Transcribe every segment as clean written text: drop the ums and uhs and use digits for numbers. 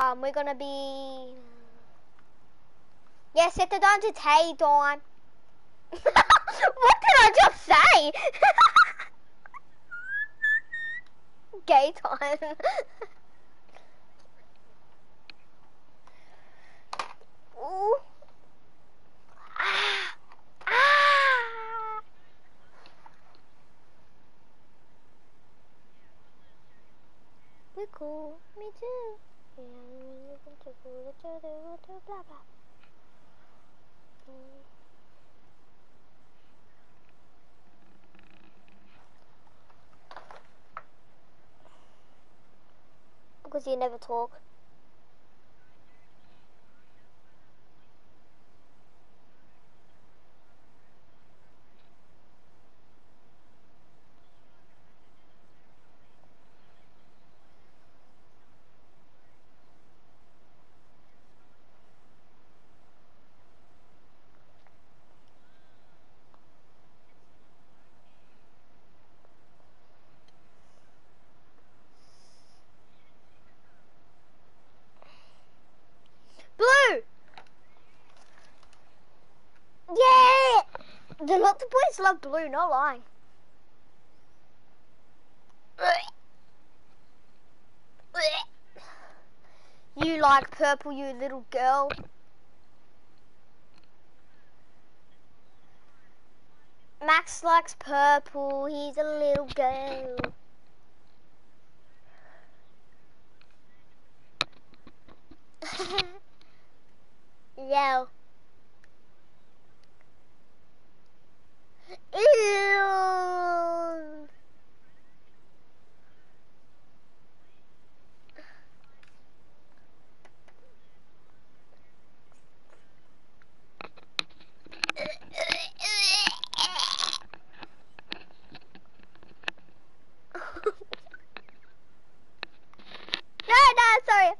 we're gonna be... Yeah, set the time to Tay time. What did I just say? Gay time. Ooh. Ah. Ah. We're cool, me too. Yeah, we can cool each other, blah blah. Because you never talk. Blue! Yeah! The lots of boys love blue, no lie. You like purple, you little girl. Max likes purple, he's a little girl. Yo. Ew. No, sorry.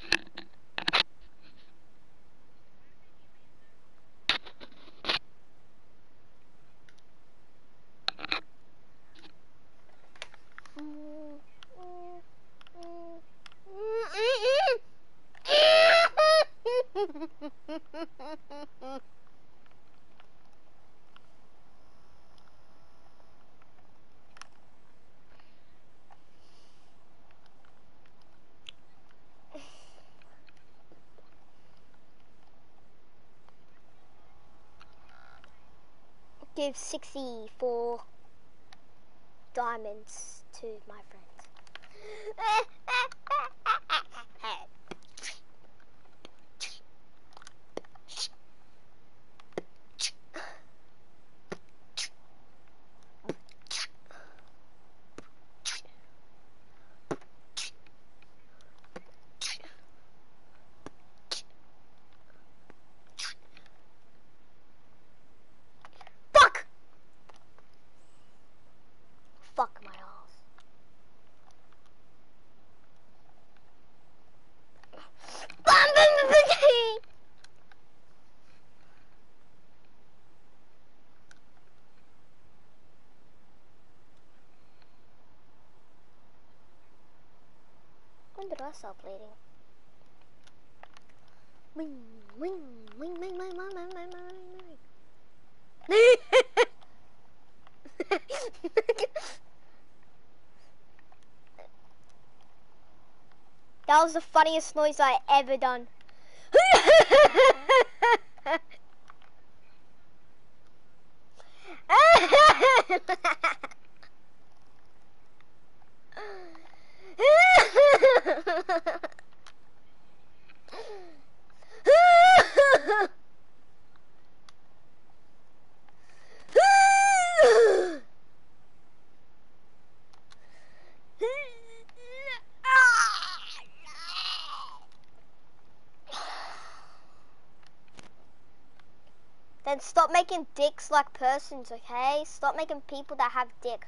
Give 64 diamonds to my friends. Fuck my ass. When did I stop bleeding? Wing, wing, wing, wing, wing, wing, wing, wing, wing. That was the funniest noise I ever done. Then stop making dicks like persons, okay? Stop making people that have dick.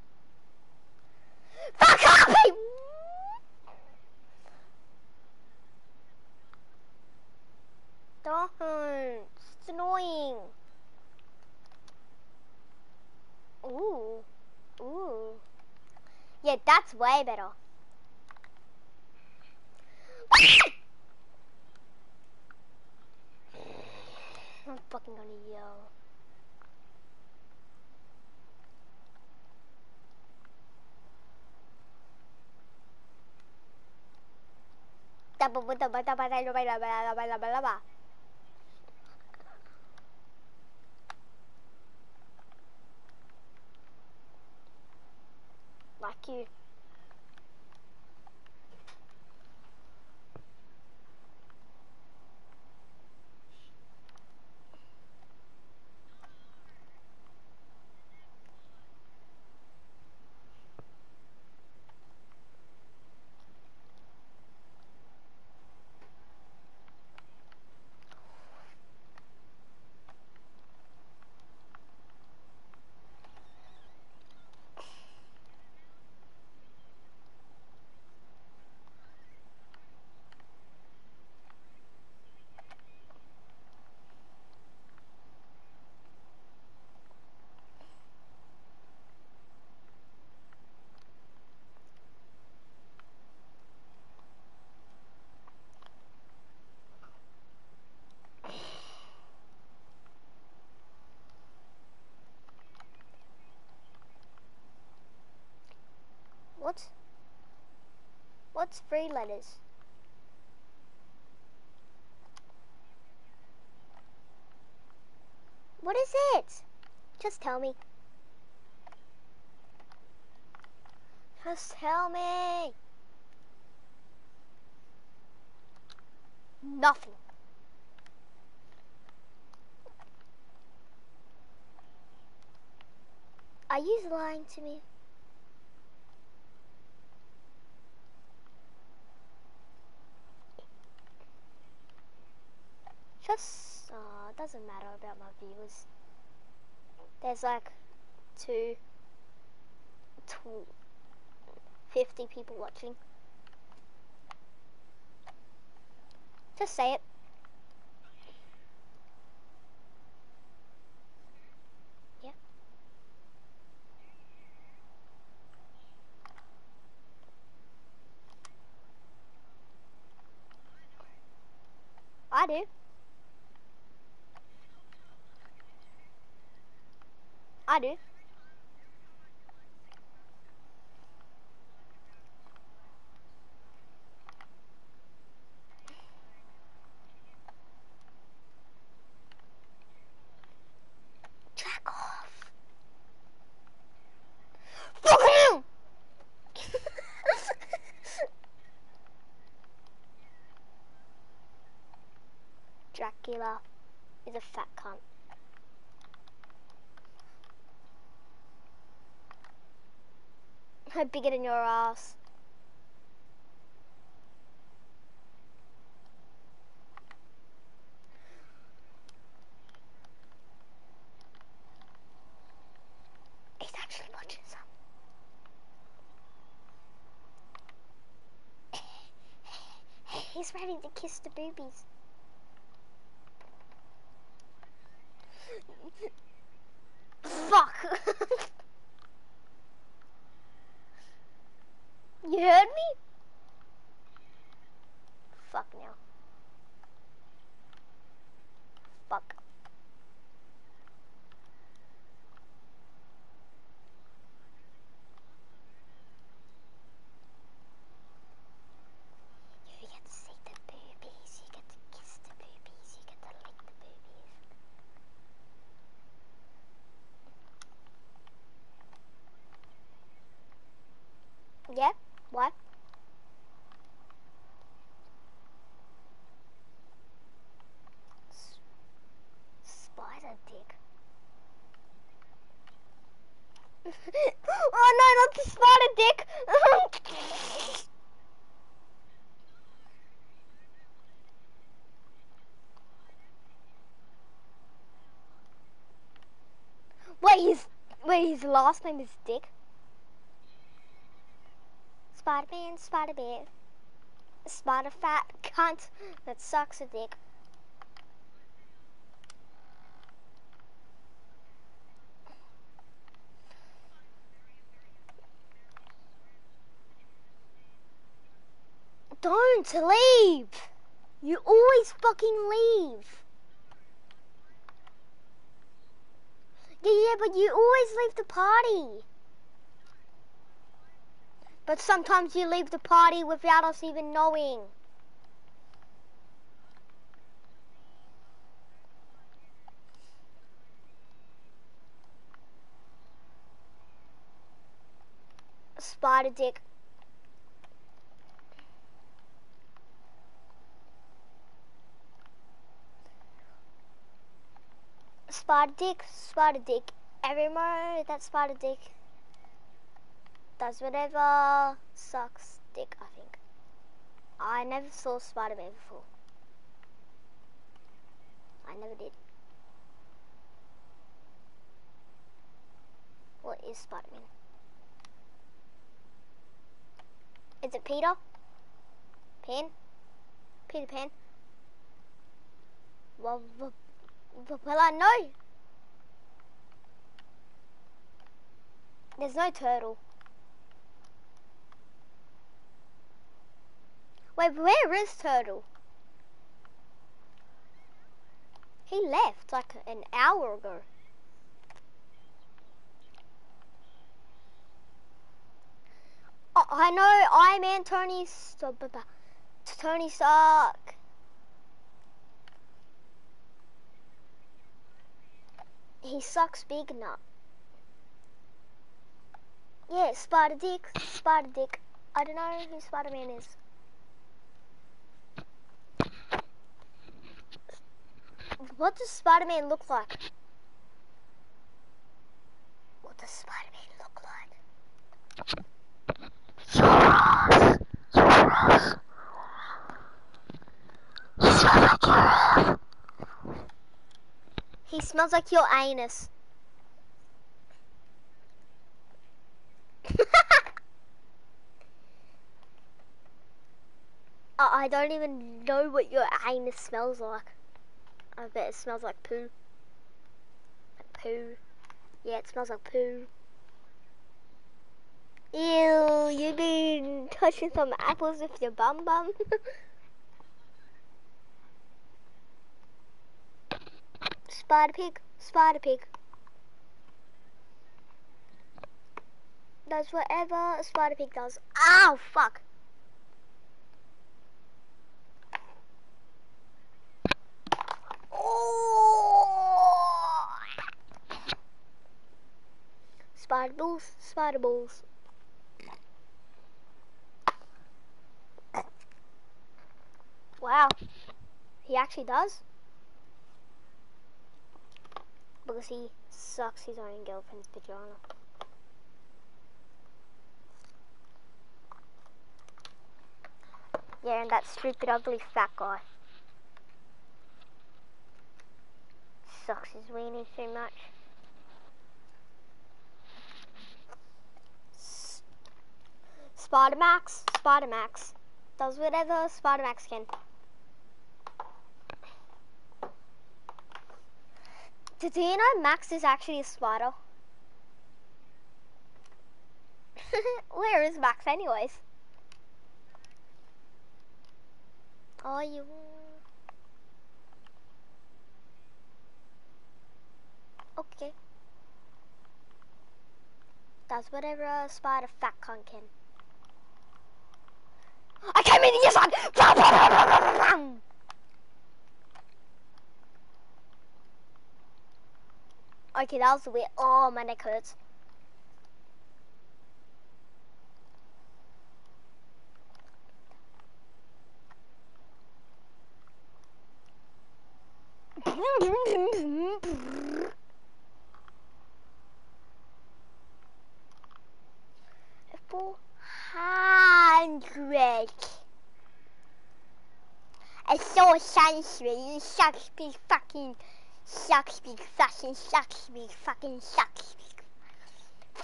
Fuck up! Don't. It's annoying. Ooh. Ooh. Yeah, that's way better. I'm fucking gonna yell. Like you. What? What's 3 letters? What is it? Just tell me. Just tell me. Nothing. Are you lying to me? Just, doesn't matter about my viewers. There's like 50 people watching. Just say it. Yeah. I do. I do. Jack off. Fuck you! Dracula is a fat cunt. I'm bigger than your ass. He's actually watching some. He's ready to kiss the boobies. Fuck. You heard me? Fuck now. Fuck. You get to see the boobies, you get to kiss the boobies, you get to lick the boobies. Yeah? What? Spider dick. Oh no, not the spider dick! Wait, his last name is Dick? Spider-Man, Spider-Man. Spider-fat cunt that sucks a dick. Don't leave! You always fucking leave. Yeah, but you always leave the party. But sometimes you leave the party without us even knowing. Spider dick. Spider dick, spider dick. Every moment that spider dick does whatever sucks dick, I think. I never saw Spider-Man before. I never did. What is Spider-Man? Is it Peter? Pan? Peter Pan? Well, I know. There's no turtle. Wait, where is Turtle? He left like an hour ago. Oh, I know, Iron Man, Tony Stark. He sucks big nut. Yeah, Spider Dick, Spider Dick. I don't know who Spider-Man is. What does Spider-Man look like? What does Spider-Man look like? Yours. He smells like your ass. He smells like your anus. I don't even know what your anus smells like. I bet it smells like poo. Like poo. Yeah, it smells like poo. Ew, you've been touching some apples with your bum bum. Spider pig, spider pig. Does whatever a spider pig does. Ow, fuck. Oh. Spider balls, spider balls. Wow, he actually does. Because he sucks his own girlfriend's vagina. Yeah, and that stupid, ugly, fat guy. Sucks his weenie too much. Spider-Max, Spider-Max. Does whatever Spider-Max can. Do you know Max is actually a spider? Where is Max anyways? Oh, you... Okay. Does whatever a spider fat cunt can. I came in this one! Okay, that was weird. Oh, my neck hurts. I saw Shakespeare, Shakespeare fucking Shakespeare fucking Shakespeare fucking Shakespeare.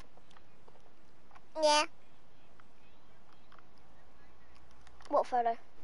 Yeah. What photo?